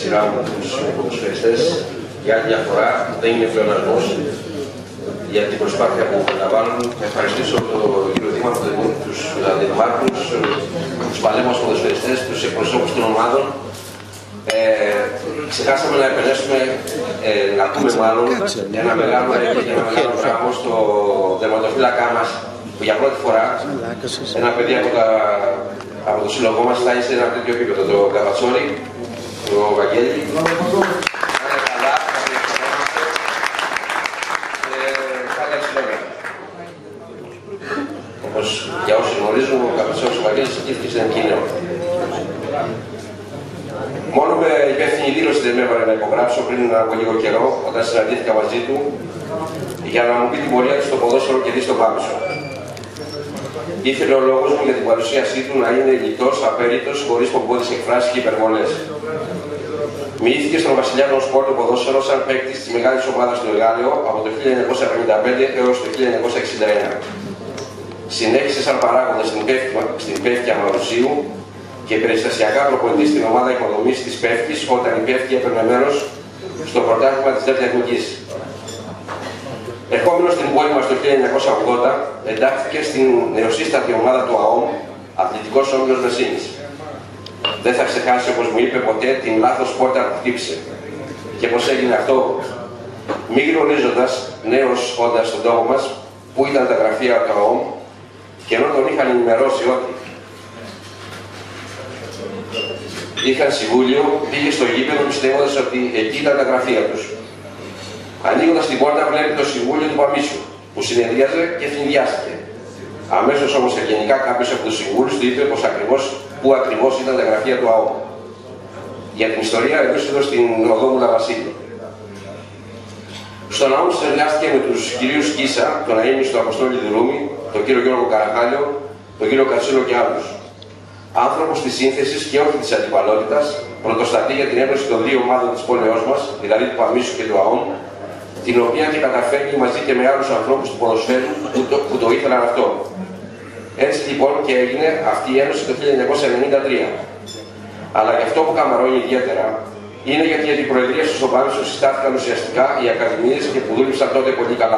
σειρά μου τους ποδοσφαιριστές για άλλη μια φορά. Δεν είναι πλεονασμός για την προσπάθεια που καταβάλουν. Να ευχαριστήσω τον κύριο Δήμαρχο, τους αντιδημάρχους, τους παλέμους ποδοσφαιριστές, τους εκπροσώπους των ομάδων. Ξεχάσαμε να επενέσουμε, να πούμε μάλλον, ένα μεγάλο μπράβο στο δερματοφύλακά μας, που για πρώτη φορά ένα παιδί από το σύλλογό μας φτάνει σε ένα τέτοιο επίπεδο, το Καβατσόρι, το Βαγγέλη. Όπως για όσοι γνωρίζουν, ο Καβατσόρης ο Βαγγέλης ήρθε σε ένα κοινό. Μόνο με υπεύθυνη δήλωση δεν με έβαλε να υπογράψω πριν από λίγο καιρό, όταν συναντήθηκα μαζί του, για να μου πει την πορεία του στο ποδόσφαιρο και δει στο Πάμισο. Ήθελε ο λόγος μου για την παρουσίασή του να είναι λιτός, απέριτος, χωρίς πομπώδεις εκφράσεις και υπερβολές. Μοιήθηκε στον Βασιλιάνο Σπορ το ποδόσφαιρο σαν παίκτης της μεγάλης ομάδας του Εγάλεο από το 1955 έως το 1961. Συνέχισε σαν παράγοντας στην Πεύκια Μαρουσίου και περιστασιακά προπονητή στην ομάδα υποδομής της Πεύκης όταν η Πεύκη έπαιρνε μέρος στο πρωτάθλημα της Δέλτα Εθνικής. Ερχόμενος στην πόλη μας το 1980, εντάχθηκε στην νεοσύστατη ομάδα του ΑΟΜ, Αθλητικός Όμιλος Μεσίνης. Δεν θα ξεχάσει, όπως μου είπε ποτέ, την λάθος πόρτα που χτύπησε. Και πώς έγινε αυτό, μη γνωρίζοντας, νέος όντας στον τόπο μας, που ήταν τα γραφεία του ΑΟΜ, και ενώ τον είχαν ενημερώσει ότι είχαν συμβούλιο, πήγε στο γήπεδο πιστεύοντας ότι εκεί ήταν τα γραφεία τους. Ανοίγοντας την πόρτα, βλέπει το συμβούλιο του Παμίσιου, που συνεδρίαζε και φινδιάστηκε. Αμέσως όμως ευγενικά κάποιος από τους συμβούλους του είπε πού ακριβώς ήταν τα γραφεία του ΑΟ. Για την ιστορία, εγώ εδώ στην οδό Μουλα Βασίλη. Στον ΑΟ συνεργάστηκε με τους κυρίους Κίσα, τον αείμνηστο Αποστόλη Δουρούμη, τον κύριο Γιώργο Καραχάλιο, τον κύριο Κατσούλο και άλλους. Άνθρωπος της σύνθεσης και όχι της αντιπαλότητας, πρωτοστατεί για την ένωση των δύο ομάδων της πόλεως μας, δηλαδή του Παμίσου και του ΑΟΜ, την οποία και καταφέρνει μαζί και με άλλους ανθρώπους του ποδοσφαίρου που το ήθελαν αυτό. Έτσι λοιπόν και έγινε αυτή η ένωση το 1993. Αλλά και αυτό που καμαρώνει ιδιαίτερα είναι γιατί για την προεδρία στο Πάμισο συστάθηκαν ουσιαστικά οι ακαδημίες και που δούλεψαν τότε πολύ καλά.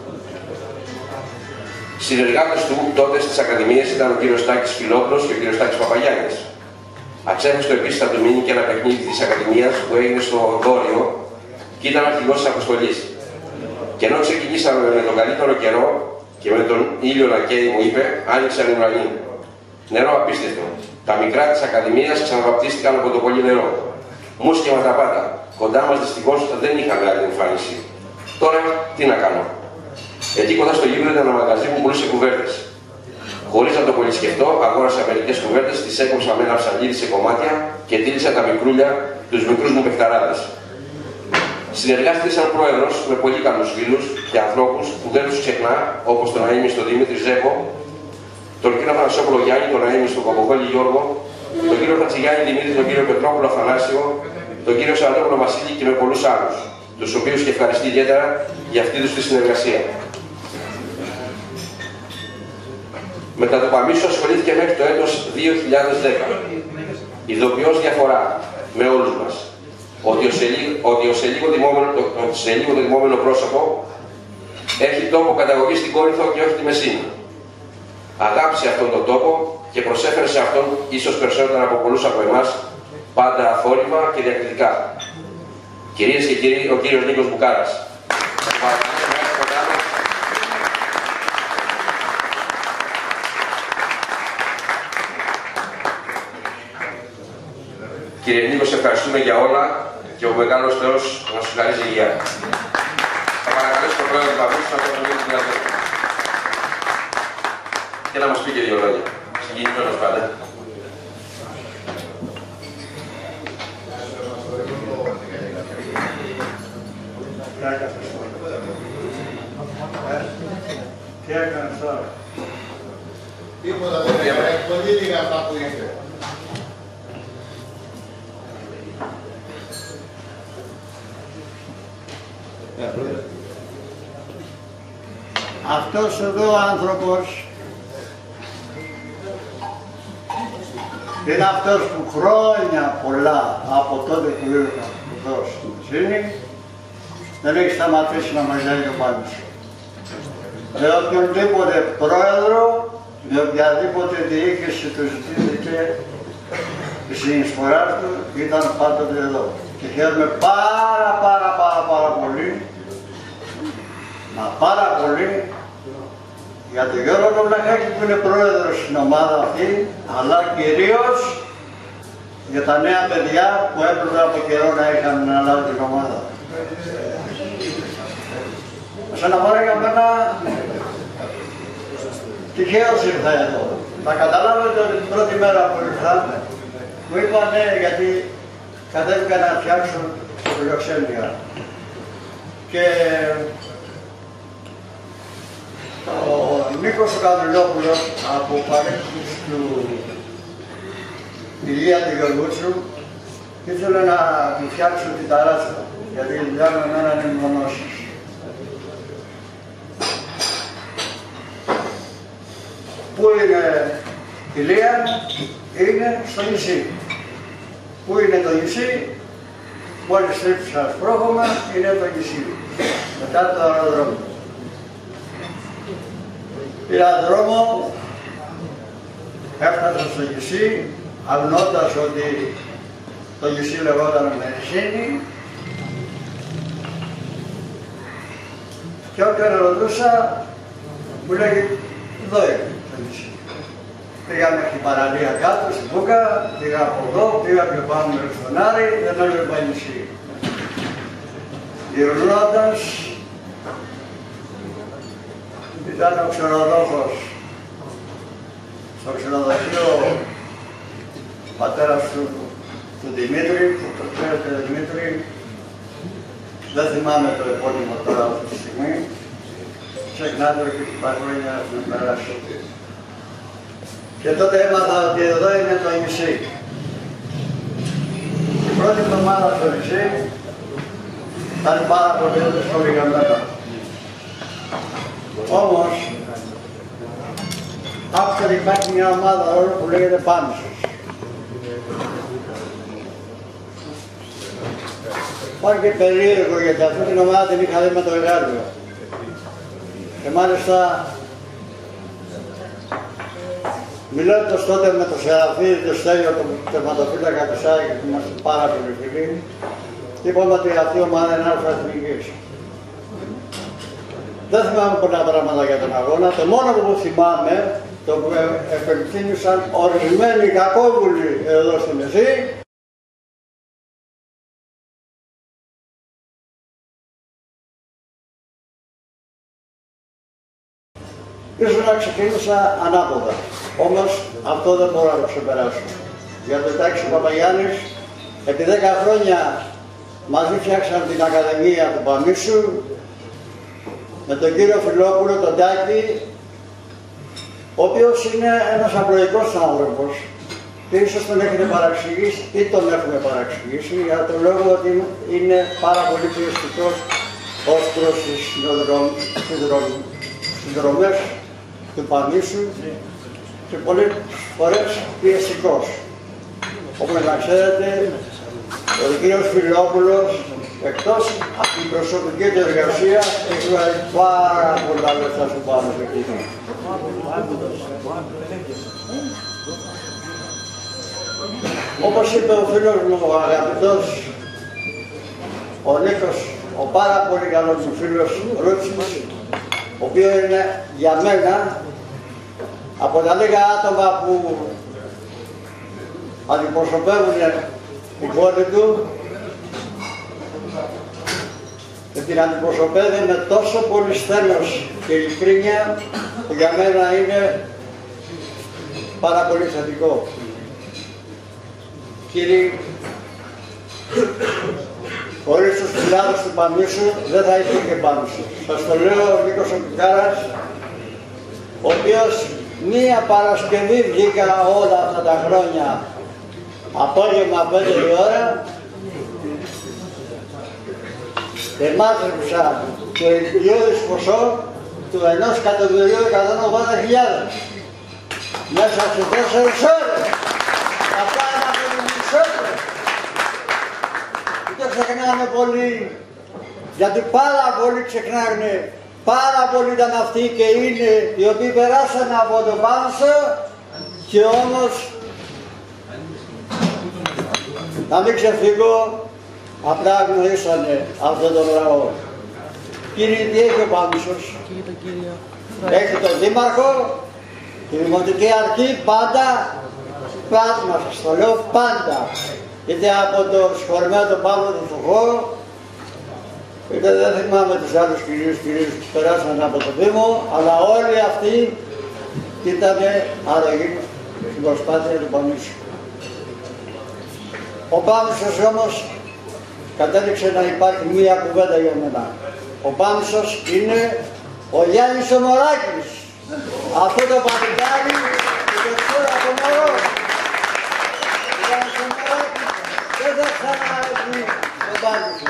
Συνεργάτες του τότε στις ακαδημίες ήταν ο κύριος Τάκης Φιλόπουλος και ο κύριος Τάκης Παπαγιάννης. Αξέχαστο επίσης θα του μείνει και ένα παιχνίδι της Ακαδημίας που έγινε στο Δόριο και ήταν αρχηγός της Αποστολής. Και ενώ ξεκινήσαμε με τον καλύτερο καιρό και με τον ήλιο να καίει, μου είπε, άνοιξαν οι ουρανοί. Νερό απίστευτο. Τα μικρά της Ακαδημίας ξαναβαπτίστηκαν από το πολύ νερό. Μουσκεμα τα πάντα. Κοντά μας δυστυχώς δεν είχαμε άλλη εμφάνιση. Τώρα τι να κάνω. Εκεί κοντά στο γήπεδο ήταν ένα μαγαζί που πουλούσε κουβέρτες. Χωρίς να το πολύ σκεφτώ, αγόρασα μερικές κουβέρτες, τις έκοψα με ένα ψαλίδι σε κομμάτια και τίλησα τα μικρούλια, τους μικρούς μου παιχταράδες. Συνεργάστηκε σαν πρόεδρος με πολύ καλούς φίλους και ανθρώπους που δεν τους ξεχνά, όπως τον αείμνηστο Δημήτρη Ζέκο, τον κύριο Θανασόπουλο Γιάννη, τον αείμνηστο Κοκοκόλη Γιώργο, τον κύριο Χατζηγιάννη Δημήτρη, τον κύριο Πετρόπουλο Αθανάσιο, τον κύριο Σαραντόπουλο Βασίλη και με πολλούς άλλους, τους οποίους και ευχαριστεί ιδιαίτερα για αυτή τους τη συνεργασία. Μετά το Παμίσο ασχολήθηκε μέχρι το έτος 2010. Ειδοποιώς διαφορά με όλους μας ότι σε λίγο δημόμενο πρόσωπο έχει τόπο καταγωγή στην Κόρινθο και όχι τη Μεσίνη. Αγάπησε αυτόν τον τόπο και προσέφερε σε αυτόν ίσως περισσότερα από πολλούς από εμάς, πάντα αθόρυβα και διακριτικά. Κυρίες και κύριοι, ο κύριος Νίκος Μπουκάρας. Κύριε Νίκο, σε ευχαριστούμε για όλα και ο μεγάλος Θεός να σου χαρίσει υγεία. Θα παρακαλέσω τον πρόεδρο του Παμίσου να τον μιλήσει μια ζωή. Και να μας πει και δύο λόγια. Συγκινημένος πάντα. Τι έκανες τώρα? Τίποτα δεν έκανε, πολύ λίγα αυτά που είπε. Αυτός εδώ ο άνθρωπος Είναι αυτός που χρόνια πολλά από τότε που ήρθα εδώ στην Μεσίνη δεν έχει σταματήσει να μαγειρεύει ο Πάνης. Με οποιονδήποτε πρόεδρο, με οποιαδήποτε διοίκηση του ζητήθηκε η συνεισφορά του ήταν πάντοτε εδώ. Και χαίρομαι πάρα πολύ, μα πάρα πολύ, για τον Γιώργο τον Βλαχάκη που είναι πρόεδρος στην ομάδα αυτή, αλλά κυρίως για τα νέα παιδιά που έπρεπε από καιρό να είχαν αναλάβει την ομάδα. Σαν να πάρει για μένα τυχαίως ήρθα εδώ. Να καταλάβετε ότι την πρώτη μέρα που ήρθα μου είπαν γιατί κατέβηκα να φτιάξω το φιλοξένεια. Και ο Νίκος ο Καβιλόπουλος από παρέκτης του Ηλία του Γεωργούτσου ήθελε να του φτιάξω την ταράτσα γιατί η δουλειά με εμένα είναι μονώσεις. Πού είναι η Ηλία, είναι στο νησί. Πού είναι το νησί, μόλις τρίψα σπρώχωμα, είναι το νησί. Μετά το αεροδρόμιο. Πήρα δρόμο, έφτασα στο νησί, αγνώντας ότι το νησί λεγόταν Μεσίνη. Και όταν ρωτούσα, μου λέγει, εδώ είναι το νησί. Πήγα μέχρι την παραλία κάτω, στην Μπούκα, πήγα από εδώ, πήγα πιο πάνω μέχρι στον Άρη, δεν έβλεπα νησί. Γυρνώντας, ήταν ο ξενοδόχος στο ξενοδοχείο πατέρας του Δημήτρη, που το ξέρετε Δημήτρη, δεν θυμάμαι το επώνυμο τώρα αυτή τη στιγμή, ξεχνάτε και την παγόνια να περάσει. Και τότε έμαθα ότι εδώ είναι το νησί. Η πρώτη εβδομάδα στο νησί ήταν πάρα πολύ δύσκολη για μένα. Όμως, άκουσα ότι υπάρχει μια ομάδα όλο που λέγεται Πάνησος. Υπάρχει και περίεργο γιατί αυτή την ομάδα την είχα δει με το εργάλειο. Και μάλιστα, μιλώντας τότε με τον Σεραφείδη, τον Στέλιο, τον τερματοφύλακα του Σάκη, που είμαστε πάρα πολύ φίλοι, είπαμε ότι αυτή η ομάδα είναι αλφα-εθνικής. Δεν θυμάμαι πολλά πράγματα για τον αγώνα, το μόνο που θυμάμαι, το που επενθύμησαν ορισμένοι κακόβουλοι εδώ στο νησί, ίσως να ξεκίνησα ανάποδα, όμως αυτό δεν μπορώ να το ξεπεράσω. Για το Τάκη Παπαγιάννης, επί 10 χρόνια μαζί φτιάξαν την Ακαδημία του Παμίσου, με τον κύριο Φιλόπουλο, τον Τάκη, ο οποίος είναι ένας απλοϊκός άνθρωπος και ίσως τον έχετε παραξηγήσει ή τον έχουμε παραξηγήσει για τον λόγο ότι είναι πάρα πολύ πιεστικός ως προς τις συνδρομές του Παμίσου και πολλές φορές πιεστικός. Όπως να ξέρετε, ο κύριος Φιλόπουλος, εκτός από την προσωπική του εργασία, έχει βάλει πάρα πολλά λεφτά στο πάνω του εκείνο. Όπως είπε ο φίλος μου, ο αγαπητός, ο Νίκος, ο πάρα πολύ καλός μου φίλος Ρούτσης, ο οποίος είναι για μένα από τα λίγα άτομα που αντιπροσωπεύουν την πόλη του και την αντιπροσωπεύει με τόσο πολύ στένος και ειλικρίνεια που για μένα είναι πάρα πολύ θετικό. Κύριοι, χωρίς τους φιλάδους του Παμίσου δεν θα υπήρχε Πάμισο. Σας το λέω ο Νίκος ο Πικάρας, ο οποίος μία Παρασκευή βγήκα όλα αυτά τα χρόνια απόγευμα 5 η ώρα και μάζεψα το ηλικιώδης ποσό του 1.180.000 μέσα σε 4 ώρες. πολύ, γιατί πάρα πολλοί ξεχνάνε, πάρα πολλοί ήταν αυτοί και είναι οι οποίοι περάσαν από το Πάμψο και όμως να μην ξεφύγω, απλά γνωρίσανε αυτόν τον λαό. Κύριε, τι έχει ο Πάμψος? Έχει τον Δήμαρχο, τη Δημοτική Αρχή, πάντα, στο λέω πάντα, είτε από το συγχωρημένο τον Παύλο του Φουχό, είτε δεν θυμάμαι τους άλλους κυρίους που περάσαν από το Δήμο, αλλά όλοι αυτοί ήταν αρρωγοί στην προσπάθεια του Παμίσου. Ο Πάμισος όμως κατέληξε να υπάρχει μία κουβέντα για μένα. Ο Πάμισος είναι ο Γιάννης ο Μωράκης. Αυτό το παλικάρι που το ξέρω από μωρό. Ο Γιάννης ο Μωράκης δεν θα ξαναρρεθεί τον Πάμισο.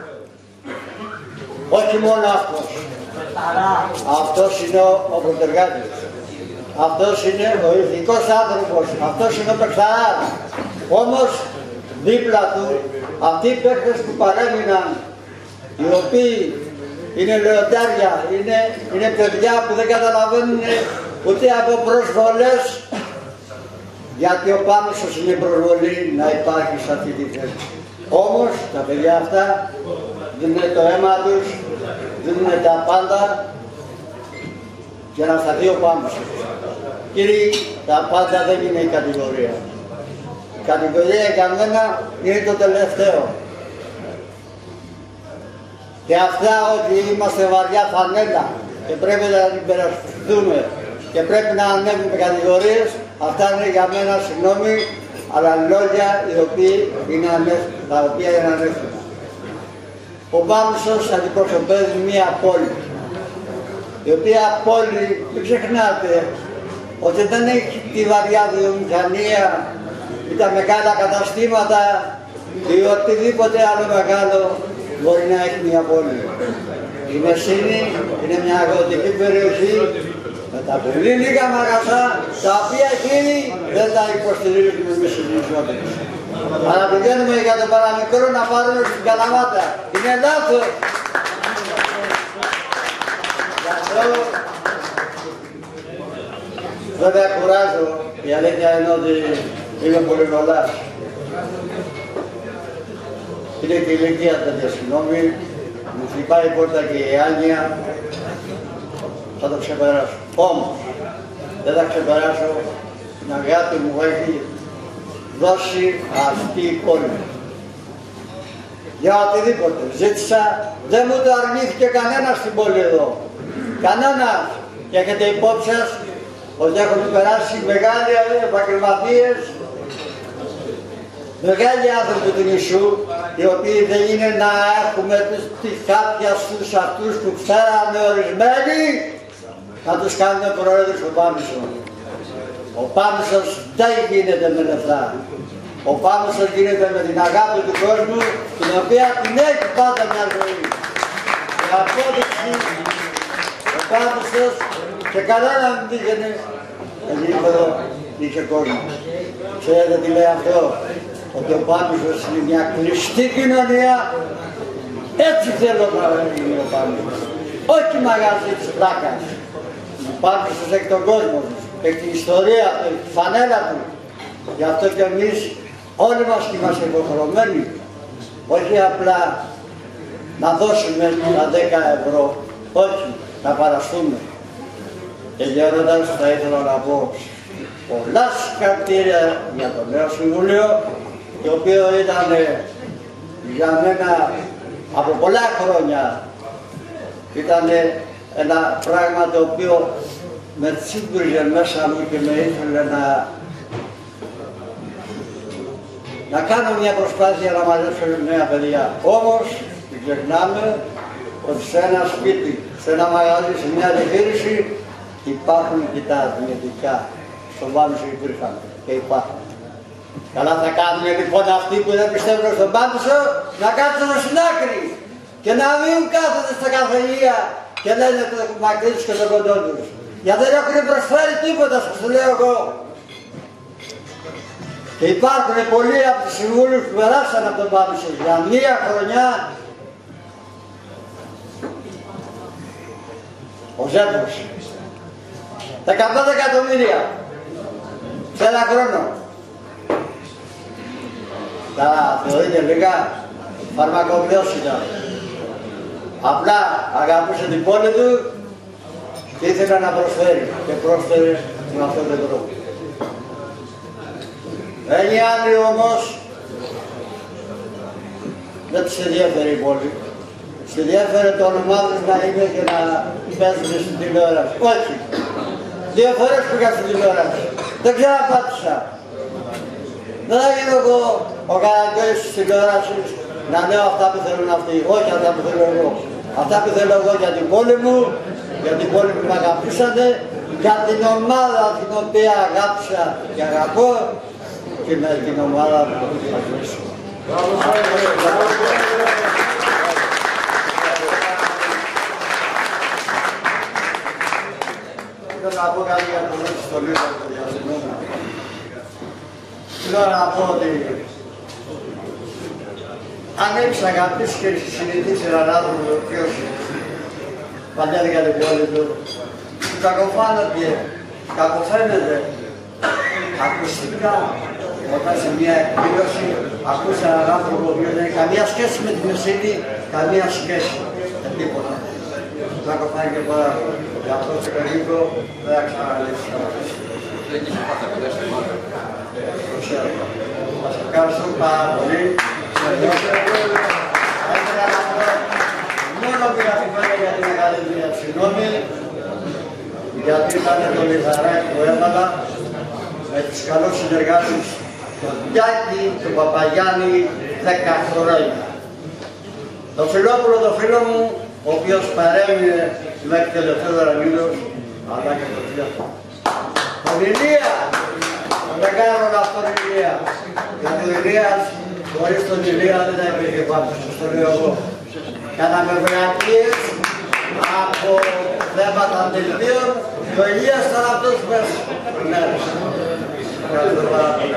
Όχι μόνο αυτός. Αυτός είναι ο πρωτεργάτης. Αυτός είναι ο ηθικός άνθρωπος. Αυτός είναι ο Πεξαράς. Όμως δίπλα του αυτοί οι παίκτες που παρέμειναν, οι οποίοι είναι λεοντάρια, είναι παιδιά που δεν καταλαβαίνουν ούτε από προσβολές, γιατί ο Πάμισος είναι προσβολή να υπάρχει σε αυτή τη θέση. Όμως τα παιδιά αυτά δίνουν το αίμα τους, δίνουν τα πάντα για να σταθεί ο Πάμισος. Κύριοι, τα πάντα δεν είναι η κατηγορία. Η κατηγορία για μένα είναι το τελευταίο. Και αυτά ότι είμαστε βαριά φανέλα και πρέπει να την περασπιστούμε και πρέπει να ανέβουμε κατηγορίες, αυτά είναι για μένα, συγγνώμη, αλλά λόγια τα οποία είναι ανεύθυνα. Ο Πάμισος αντιπροσωπεύει μία πόλη, η οποία πόλη, μην ξεχνάτε, ότι δεν έχει τη βαριά βιομηχανία ή τα μεγάλα καταστήματα ή οτιδήποτε άλλο μεγάλο μπορεί να έχει μια πόλη. Η Μεσίνη είναι μια αγροτική περιοχή με τα πολύ λίγα μαγαζά, τα οποία εκείνοι δεν τα υποστηρίζουν εμείς οι νησιώτες. Αλλά πηγαίνουμε για το παραμικρό να πάρουμε στην Καλαμάτα. Είναι λάθος. Γι' αυτό βέβαια κουράζω, η αλήθεια είναι ότι είμαι πολύ κολλάς. Είναι και η ηλικία τέτοια, συγγνώμη, μου χτυπάει η πόρτα και η άνοια, θα το ξεπεράσω. Όμως, δεν θα ξεπεράσω την αγάπη μου που έχει δώσει αυτή η πόλη. Για οτιδήποτε ζήτησα, δεν μου το αρνήθηκε κανένας στην πόλη εδώ. Κανένας. Και έχετε υπόψη σας ότι έχουν περάσει μεγάλοι επαγγελματίες, μεγάλοι άνθρωποι του νησιού, οι οποίοι δεν είναι να έχουμε τη χάπια στους αυτούς που ξέραμε ορισμένοι, να τους κάνουμε πρόεδρους του Πάμισο. Ο Πάμισος δεν γίνεται με λεφτά. Ο Πάμισος γίνεται με την αγάπη του κόσμου, την οποία την έχει πάντα μια ζωή. Η απόδειξη, ο Πάμισος, και καλά να μην πήγαινε, εδώ είχε κόσμο. Ξέρετε τι λέει αυτό? Ότι ο Πάμισος είναι μια κλειστή κοινωνία. Έτσι θέλω να είναι ο Πάμισος. Όχι μαγαζί της πλάκας. Ο Πάμισος έχει τον κόσμο του, έχει την ιστορία του, έχει τη φανέλα του. Γι' αυτό και εμείς όλοι μας είμαστε υποχρεωμένοι, όχι απλά να δώσουμε τα 10 ευρώ, όχι, να παραστούμε. Τελειώνοντας θα ήθελα να πω πολλά συγχαρητήρια για το νέο Συμβούλιο, το οποίο ήταν για μένα από πολλά χρόνια ήταν ένα πράγμα το οποίο με τσίμπριζε μέσα μου και με ήθελε να κάνω μια προσπάθεια να μαζέψω νέα παιδιά. Όμως, μην ξεχνάμε ότι σε ένα σπίτι, σε ένα μαγαζί, σε μια επιχείρηση υπάρχουν και τα αρνητικά. Στον Πάμισο υπήρχαν και υπάρχουν. Καλά θα κάνουν λοιπόν αυτοί που δεν πιστεύουν στον Πάμισο να κάτσουν στην άκρη και να μην κάθονται στα καφενεία και λένε το μακρύ τους και το κοντό τους. Γιατί δεν έχουν προσφέρει τίποτα, σας το λέω εγώ. Και υπάρχουν πολλοί από τους συμβούλους που περάσαν από τον Πάμισο για μία χρονιά ο Ζέμπος. 15 εκατομμύρια σε ένα χρόνο. Τα θεωρείτε λίγα, φαρμακοποιόσιτα. Απλά αγαπούσε την πόλη του και ήθελε να προσφέρει και πρόσφερε με αυτόν τον τρόπο. Ένι άλλοι όμως δεν τους ενδιαφέρει η πόλη. Τους ενδιαφέρει το όνομά τους να είναι και να παίζουν στην τηλεόραση. Όχι. 2 φορές πήγα στην τηλεόραση. Δεν ξαναπάτησα. Δεν θα γίνω εγώ ο Καραγκιόζης της τηλεόρασης να λέω αυτά που θέλουν αυτοί. Όχι αυτά που θέλω εγώ. Αυτά που θέλω εγώ για την πόλη μου, για την πόλη που με αγαπήσατε, για την ομάδα την οποία αγάπησα και αγαπώ και με την ομάδα που θα ζήσω. Θέλω να πω κάτι για το λόγο στο λίγο του διαστημού. Θέλω να πω ότι αν έχεις αγαπήσει και συνηθίσει έναν άνθρωπο ο οποίος παλιάζει για την πόλη του, κακοφαίνεται ακουστικά όταν σε μια εκδήλωση ακούς έναν άνθρωπο που δεν έχει καμία σχέση με τη μεσίνη, καμία σχέση με τίποτα. Κακοφάνηκε πάρα πολύ. Γι' αυτό σε λίγο δεν θα ξαναλύσει τα μάτια. Σας ευχαριστώ πάρα πολύ. Θα ήθελα να πω μόνο πειρατικά για την Ακαδημία. Συγγνώμη, γιατί ήταν το λιθαράκι που έβαλα με τους καλούς συνεργάτες τον Γιάκη, τον Παπαγιάννη, 10 χρόνια. Το Φιλόπουλο, το φίλο μου, ο οποίος παρέμεινε μέχρι τελευταίο δρομίλος, αλλά και το φίλο. Τον Ηλία, τον μεγάλο αυτόν Ηλία. Γιατί ο Ηλίας, χωρίς τον Ηλία δεν θα υπήρχε πάνω, σας το λέω εγώ. Κάναμε βρακίες από θέματα δελτίων και ο Ηλίας ήταν αυτός μέσα. Ναι, ευχαριστώ πάρα πολύ.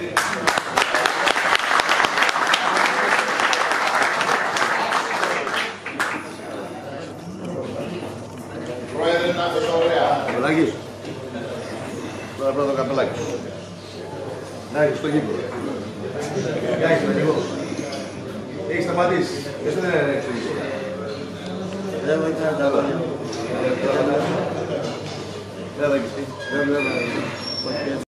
Πρόεδρε, να είσαι ωραία. Καπελάκης. Τώρα πρώτο καπελάκι. Να έχεις το γήπεδο. Γιάκη, με λίγο. Έχεις σταματήσει. Εσύ δεν έχεις το γήπεδο. Δεν μου ήταν τα λόγια. Δεν θα κοιτήσει.